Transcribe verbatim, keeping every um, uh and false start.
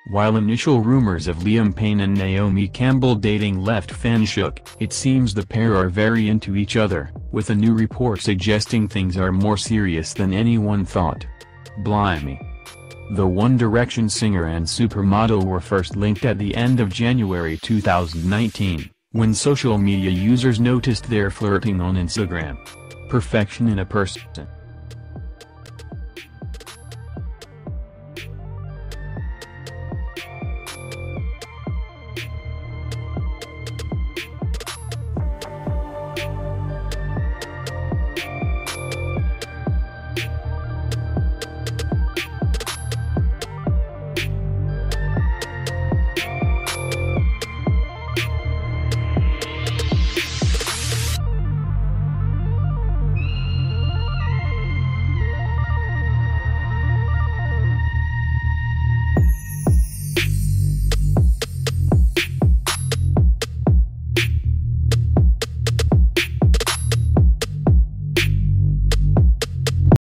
While initial rumors of Liam Payne and Naomi Campbell dating left fans shook, it seems the pair are very into each other, with a new report suggesting things are more serious than anyone thought. Blimey. The One Direction singer and supermodel were first linked at the end of January two thousand nineteen, when social media users noticed their flirting on Instagram. Perfection in a person.